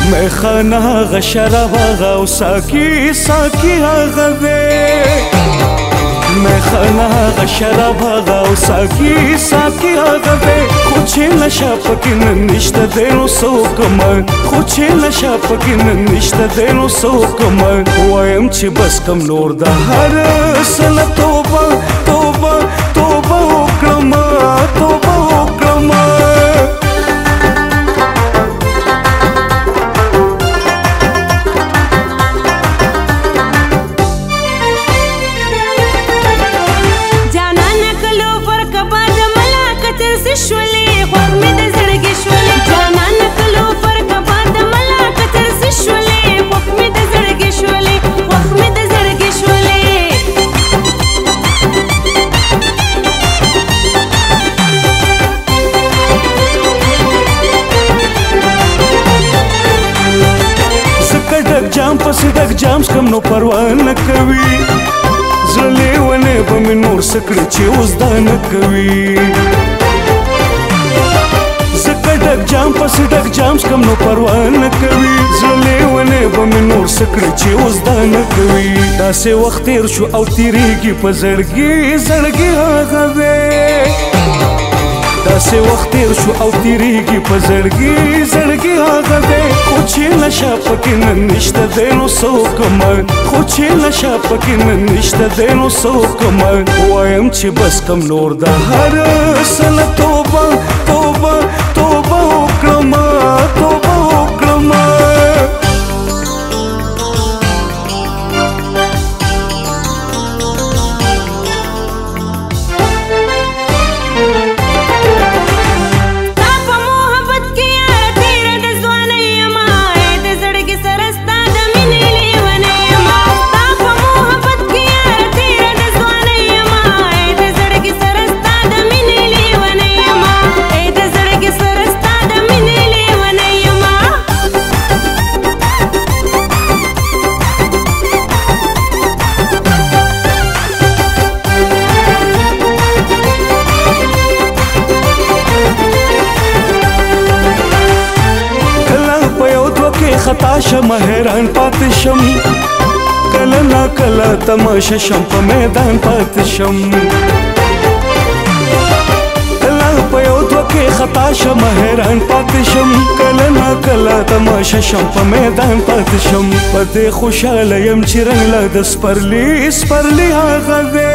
میخانه هغه شراب هغه او ساقي ساقي هغه دی میخانه هغه شراب هغه او ساقي ساقي هغه دی خو چې نشه پکې نن نشته دی نو څه وکړمه خو چې نشه پکې نن نشته دی نو څه وکړمه وایم چې بس کم نور د هر څه نه توبه توبه توبه وکړمه توبه وکړمه جام پس ډک جام کم نو پروا نه کوي زړه لیونی به مې نور څه کړي چې اوس دا نه کوي ځکه ډک جام پس ډک جام کم نو پروا نه کوي زړه لیونی به مې نور څه کړي چې اوس دا نه کوي داسې وخت تېر شو او تېرېږي په زړګي زړګي هغه دی داسې وخت تېر شو او تېرېږي په زړګي زړګي هغه دی خو چې نشه پکې نن نشته دی نو څه وکړمه خو چې نشه پکې نن نشته دی نو څه وکړمه وایم چې بس کم نور د هر څه نه توبه توبه توبه وکړمه توبه وکړمه خطا شم حیران پاتې شم کله نا کله تماشه شم په میدان پاتې شم کله په یو دوه کې خطا شم حیران پاتې شم کله نا کله تماشه شم په میدان پاتې شم په دې خوشحاله یم چې رنګ له د سپرلي سپرلي هغه دی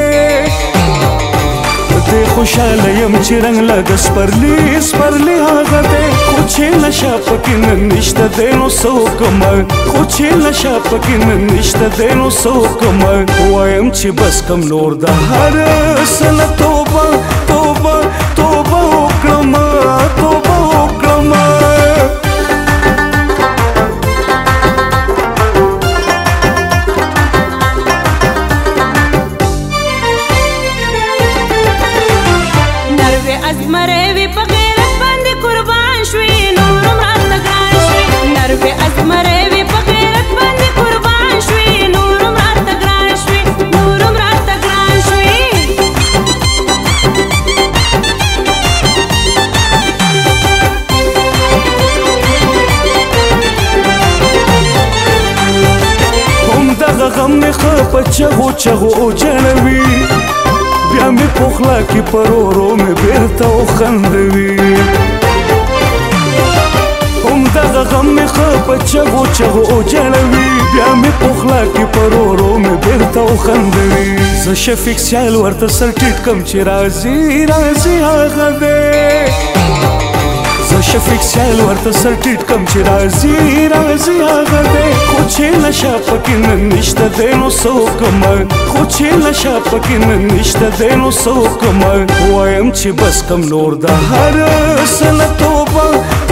خوشحاله یم چې رنګ له د سپرلي سپرلي هغه دی خو چې نشه پکې نن نشته دی نو څه وکړمه خو چې نشه پکې نن نشته دی نو څه وکړمه وایم چې بس کم نور د هر څه نه توبه توبه توبه وکړمه توبه وکړمه ازمره وی په غیرت باندې قربان شوي نورم راته ګران شوي نروې ازمره وی په غیرت باندې قربان شوي نورم راته ګران شوي نورم راته ګران شوي همدغه غم مې ښه په چغو چغو جړوي بیا مې پخلا کې پرورو مې بیرته وخندوي همدغه غم مې ښه په چغو چغو جړوي بیا مې پخلا کې پرورو مې بیرته وخندوي زه شفیق سیال ورته سر ټیټ کم چې راځي راځي هغه دی زه شفیق سیال ورته سر ټیټ کم چې راځي راځي هغه دی خو چې نشه پکې نن نشته دی نو څه وکړمه خو چې نشه پکې نن نشته دی نو څه وکړمه وایم چې بس کم نور د هر څه نه توبه